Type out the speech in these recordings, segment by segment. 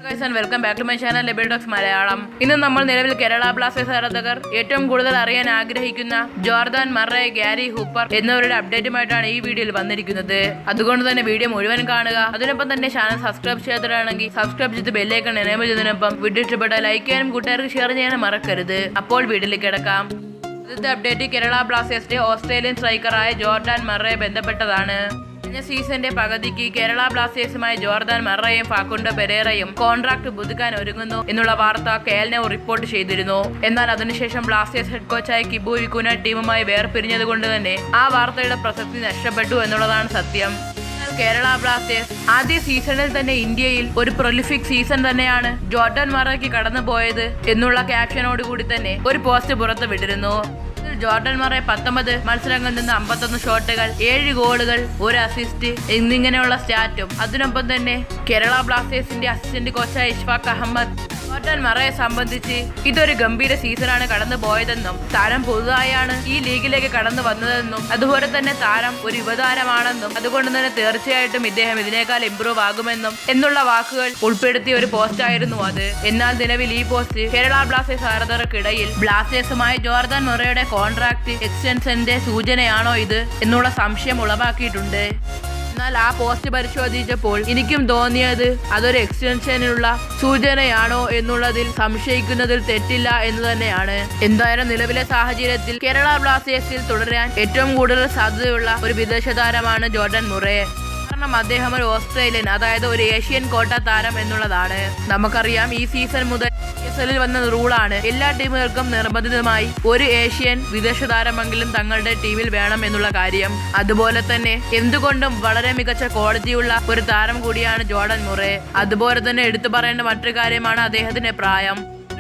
Guys and welcome back to my channel Lebeldox Malayalam. ഇന്ന് നമ്മൾ നിലവിൽ കേരള ബ്ലാസ്റ്റേഴ്സ് ആരാധകർ ഏറ്റവും കൂടുതൽ അറിയാൻ ആഗ്രഹിക്കുന്ന ജോർദാൻ മറേ, ഗ്യാരി ഹൂപ്പർ എന്നിവരുടെ അപ്ഡേറ്റുമായിട്ടാണ് ഈ വീഡിയോയിൽ വന്നിരിക്കുന്നത്. അതുകൊണ്ട് തന്നെ വീഡിയോ മുഴുവൻ കാണുക. അതിനൊപ്പം തന്നെ ചാനൽ സബ്സ്ക്രൈബ് ചെയ്യാത്തവരാണെങ്കിൽ സബ്സ്ക്രൈബ് ചെയ്ത് ബെൽ ഐക്കൺ എനേബിൾ ചെയ്തതിനൊപ്പം വീഡിയോ ഇഷ്ടപ്പെട്ടാൽ ലൈക്ക് ചെയ്യാനും കൂട്ടുകാർക്ക് ഷെയർ ചെയ്യാനും മറക്കരുത്. അപ്പോൾ വീഡിയോയിലേക്ക് കിടക്കാം. ആദ്യത്തെ അപ്ഡേറ്റ് കേരള ബ്ലാസ്റ്റേഴ്സിന്റെ ഓസ്ട്രേലിയൻ സ്ട്രൈക്കറായ ജോർദാൻ മറേ ബന്ധപ്പെട്ടതാണ്. കഴിഞ്ഞ സീസന്റെ പകുതിക്ക് കേരള ബ്ലാസ്റ്റേഴ്സുമായി ജോർദാൻ മറേയും ഫാക്കുണ്ടോ പെരേറയും കോൺട്രാക്ട് പുതുക്കാൻ ഒരുങ്ങുന്നു എന്നുള്ള വാർത്ത KLNOW റിപ്പോർട്ട് ചെയ്തിരുന്നു. എന്നാൽ അതിനുശേഷം ബ്ലാസ്റ്റേഴ്സ് ഹെഡ് കോച്ചായ കിബു വിക്കുന ടീമുമായി വേർപിരിഞ്ഞതുകൊണ്ട് തന്നെ ആ വാർത്തയുടെ പ്രസക്തി നഷ്ടപ്പെട്ടു എന്നുള്ളതാണ് സത്യം. കേരള ബ്ലാസ്റ്റേഴ്സ് ആദ്യ സീസണിൽ തന്നെ ഇന്ത്യയിൽ ഒരു പ്രൊലിഫിക് സീസൺ തന്നെയാണ് ജോർദാൻ മറേക്ക് കടന്നു പോയത് എന്നുള്ള ക്യാപ്ഷനോട് കൂടി തന്നെ ഒരു പോസ്റ്റ് പുറത്തു വിട്ടിരുന്നു. ജോർദാൻ മറേ 19 മത്സരങ്ങളിൽ നിന്ന് 51 ഷോട്ടുകൾ, 7 ഗോളുകൾ, 1 അസിസ്റ്റ് എന്നിങ്ങനെയുള്ള സ്റ്റാറ്റും അതിനൊപ്പം തന്നെ കേരള ബ്ലാസ്റ്റേഴ്സിന്റെ അസിസ്റ്റന്റ് കോച്ചായ ഇഷ്ഫാഖ് അഹമ്മദ് ജോർദാൻ മറേയെ സംബന്ധിച്ച് ഇതൊരു ഗംഭീര സീസണാണ് കടന്നു പോയതെന്നും താരം പുതുതായാണ് ഈ ലീഗിലേക്ക് കടന്നു വന്നതെന്നും അതുപോലെ തന്നെ താരം ഒരു യുവതാരമാണെന്നും അതുകൊണ്ട് തന്നെ തീർച്ചയായിട്ടും ഇദ്ദേഹം ഇതിനേക്കാൾ ഇംപ്രൂവ് ആകുമെന്നും എന്നുള്ള വാക്കുകൾ ഉൾപ്പെടുത്തിയ ഒരു പോസ്റ്റ് ആയിരുന്നു അത്. എന്നാൽ നിലവിൽ ഈ പോസ്റ്റ് കേരള ബ്ലാസ്റ്റേഴ്സ് ആരാധകർക്കിടയിൽ ബ്ലാസ്റ്റേഴ്സുമായി ജോർദാൻ മറേയുടെ കോൺട്രാക്ട് എക്സ്റ്റൻഷന്റെ സൂചനയാണോ ഇത് എന്നുള്ള സംശയം ഉളവാക്കിയിട്ടുണ്ട്. എന്നാൽ ആ പോസ്റ്റ് പരിശോധിച്ചപ്പോൾ എനിക്കും തോന്നിയത് അതൊരു എക്സ്റ്റൻഷനുള്ള സൂചനയാണോ എന്നുള്ളതിൽ സംശയിക്കുന്നതിൽ തെറ്റില്ല എന്ന് തന്നെയാണ്. എന്തായാലും നിലവിലെ സാഹചര്യത്തിൽ കേരള ബ്ലാസ്റ്റേഴ്സിൽ തുടരാൻ ഏറ്റവും കൂടുതൽ സാധ്യതയുള്ള ഒരു വിദേശ താരമാണ് ജോർദാൻ മറേ. കാരണം അദ്ദേഹം ഒരു ഓസ്ട്രേലിയൻ, അതായത് ഒരു ഏഷ്യൻ കോട്ട താരം എന്നുള്ളതാണ്. നമുക്കറിയാം ഈ സീസൺ മുതൽ ISL വന്ന റൂളാണ് എല്ലാ ടീമുകൾക്കും നിർബന്ധിതമായി ഒരു ഏഷ്യൻ വിദേശ താരമെങ്കിലും തങ്ങളുടെ ടീമിൽ വേണം എന്നുള്ള കാര്യം. അതുപോലെ തന്നെ എന്തുകൊണ്ടും വളരെ മികച്ച ക്വാളിറ്റിയുള്ള ഒരു താരം കൂടിയാണ് ജോർദാൻ മറേ. അതുപോലെ തന്നെ എടുത്തു പറയേണ്ട മറ്റൊരു കാര്യമാണ് അദ്ദേഹത്തിന്റെ പ്രായം.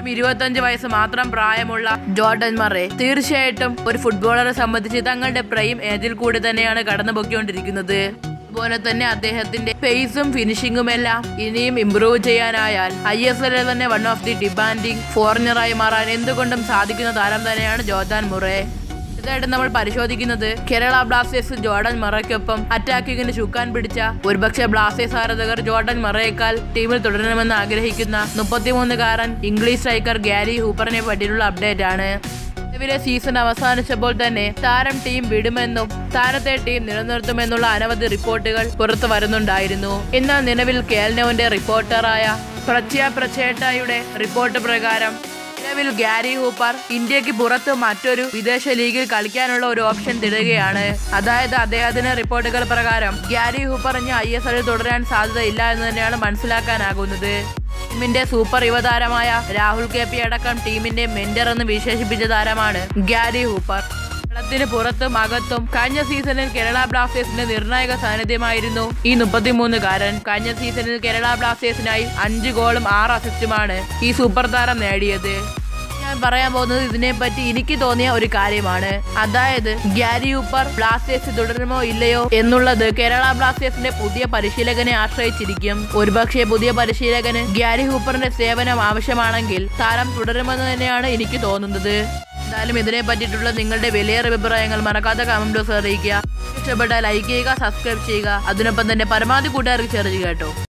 25 വയസ്സ് മാത്രം പ്രായമുള്ള ജോർദാൻ മറേ തീർച്ചയായിട്ടും ഒരു ഫുട്ബോളറെ സംബന്ധിച്ച് തങ്ങളുടെ പ്രൈം ഏജിൽ കൂടി തന്നെയാണ് കടന്നു പൊയ്ക്കൊണ്ടിരിക്കുന്നത്. അതുപോലെ തന്നെ അദ്ദേഹത്തിന്റെ പേസും ഫിനിഷിംഗും എല്ലാം ഇനിയും ഇംപ്രൂവ് ചെയ്യാനായാൽ ISL തന്നെ വൺ ഓഫ് ദി ഡിമാൻഡിങ് ഫോറിനറായി മാറാൻ എന്തുകൊണ്ടും സാധിക്കുന്ന താരം തന്നെയാണ് ജോർദാൻ മറേ. ഇതായിട്ട് നമ്മൾ പരിശോധിക്കുന്നത് കേരള ബ്ലാസ്റ്റേഴ്സ് ജോർദാൻ മറേക്കൊപ്പം അറ്റാക്കിങ്ങിന് ചുക്കാൻ പിടിച്ച ഒരുപക്ഷെ ബ്ലാസ്റ്റേഴ്സ് ആരാധകർ ജോർദാൻ മറേയേക്കാൾ ടീമിൽ തുടരണമെന്ന് ആഗ്രഹിക്കുന്ന 33-കാരൻ ഇംഗ്ലീഷ് സ്ട്രൈക്കർ ഗ്യാരി ഹൂപ്പറിനെ പറ്റിയുള്ള അപ്ഡേറ്റ് ആണ്. നിലവിലെ സീസൺ അവസാനിച്ചപ്പോൾ തന്നെ താരം ടീം വിടുമെന്നും താരത്തെ ടീം നിലനിർത്തുമെന്നുള്ള അനവധി റിപ്പോർട്ടുകൾ പുറത്തു വരുന്നുണ്ടായിരുന്നു. എന്നാൽ നിലവിൽ KLNOWന്റെ റിപ്പോർട്ടറായ പ്രച്ചേട്ടയുടെ റിപ്പോർട്ട് പ്രകാരം നിലവിൽ ഗ്യാരി ഹൂപ്പർ ഇന്ത്യക്ക് പുറത്ത് മറ്റൊരു വിദേശ ലീഗിൽ കളിക്കാനുള്ള ഒരു ഓപ്ഷൻ തിടുകയാണ്. അതായത് അദ്ദേഹത്തിന്റെ റിപ്പോർട്ടുകൾ പ്രകാരം ഗ്യാരി ഹൂപ്പർ ഇനി ISL തുടരാൻ സാധ്യതയില്ല എന്ന് തന്നെയാണ് മനസ്സിലാക്കാനാകുന്നത്. ടീമിന്റെ സൂപ്പർ യുവതാരമായ രാഹുൽ KP അടക്കം ടീമിന്റെ മെന്റർ എന്ന് വിശേഷിപ്പിച്ച താരമാണ് ഗ്യാരി ഹൂപ്പർ. കളത്തിന് പുറത്തും അകത്തും കഴിഞ്ഞ സീസണിൽ കേരള ബ്ലാസ്റ്റേഴ്സിന്റെ നിർണായക സാന്നിധ്യമായിരുന്നു ഈ 33-കാരൻ. കഴിഞ്ഞ സീസണിൽ കേരള ബ്ലാസ്റ്റേഴ്സിനായി 5 ഗോളും 6 അസിസ്റ്റുമാണ് ഈ സൂപ്പർ താരം നേടിയത്. ഞാൻ പറയാൻ പോകുന്നത് ഇതിനെപ്പറ്റി എനിക്ക് തോന്നിയ ഒരു കാര്യമാണ്. അതായത് ഗ്യാരി ഹൂപ്പർ ബ്ലാസ്റ്റേഴ്സ് തുടരുമോ ഇല്ലയോ എന്നുള്ളത് കേരള ബ്ലാസ്റ്റേഴ്സിന്റെ പുതിയ പരിശീലകനെ ആശ്രയിച്ചിരിക്കും. ഒരുപക്ഷെ പുതിയ പരിശീലകന് ഗ്യാരി ഹൂപ്പറിന്റെ സേവനം ആവശ്യമാണെങ്കിൽ താരം തുടരുമെന്ന് തന്നെയാണ് എനിക്ക് തോന്നുന്നത്. എന്തായാലും ഇതിനെ പറ്റിയിട്ടുള്ള നിങ്ങളുടെ വിലയേറെ അഭിപ്രായങ്ങൾ മറക്കാതെ കമന്റ് ബോക്സിൽ അറിയിക്കുക. ഇഷ്ടപ്പെട്ടാൽ ലൈക്ക് ചെയ്യുക, സബ്സ്ക്രൈബ് ചെയ്യുക. അതിനൊപ്പം തന്നെ പരമാവധി കൂട്ടുകാർക്ക് ഷെയർ ചെയ്യുക കേട്ടോ.